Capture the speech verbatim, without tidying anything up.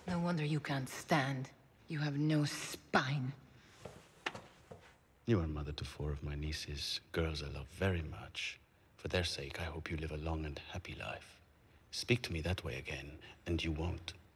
No wonder you can't stand. You have no spine. You are mother to four of my nieces, girls I love very much. For their sake, I hope you live a long and happy life. Speak to me that way again, and you won't.